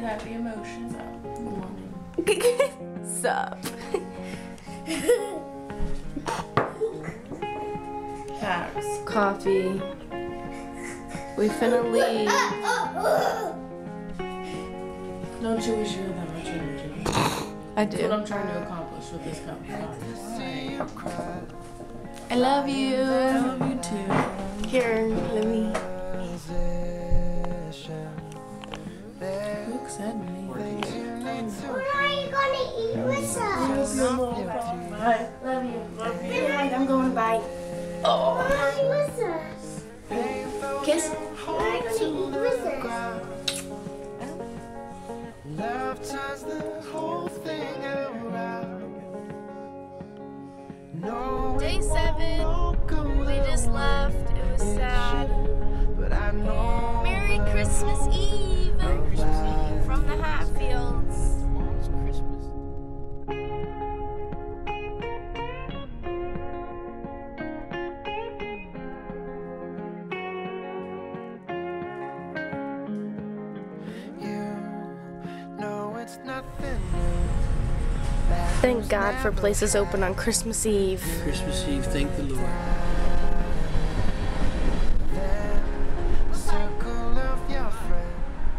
happy emotions out. Good morning. Sup? Facts. Coffee. We finna leave. Don't you wish you had that much energy? I That's do. what I'm trying to accomplish with this cup. I love you. I love you too. Here, let me. Look at me. When are you gonna eat with us? Bye. Love you. Good night, I'm going bye. Oh. When are you with us? Kiss. When are you gonna eat with us? Love turns the whole thing around. No, Day 7. We just left. It was sad. but I know Merry Christmas Eve. From the Hatfields. it's Christmas. You know it's nothing new. Thank God for places open on Christmas Eve. Christmas Eve, thank the Lord. Circle of your friends.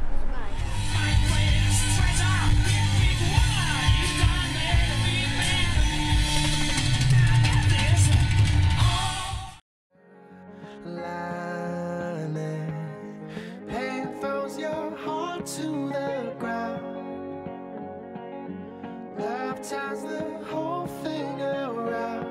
Lining. Pain throws your heart to the ground. Love turns the whole thing around.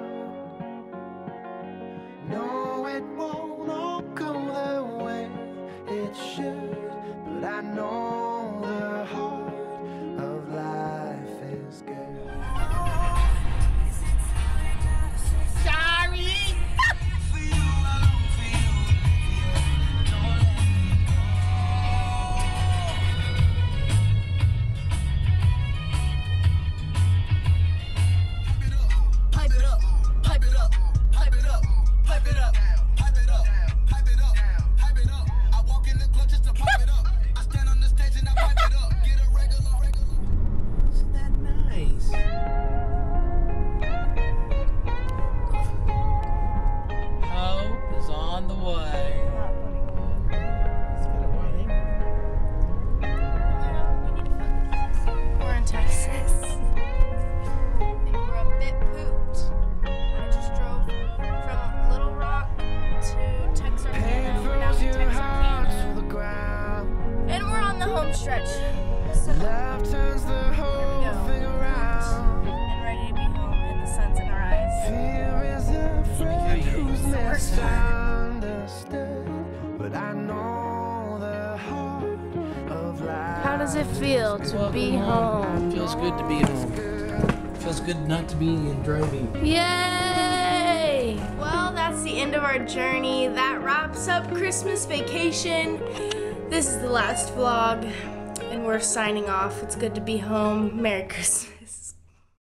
No, it won't all go the way it should, but I know the heart of life is good. Isn't that nice? Hope is on the way. We're in Texas. And we're a bit pooped. I just drove from Little Rock to Texarkana. We're now in Texarkana. To the ground. And we're on the home stretch. So, Love turns the whole go. thing around. and ready to be home, and the sun's in our eyes. Fear is a friend who's Worst misunderstood, but I know the heart of life. How does it feel to be home? Feels good to be home. Feels good not to be driving. Yay! Well, that's the end of our journey. That wraps up Christmas vacation. This is the last vlog, and we're signing off. It's good to be home. Merry Christmas.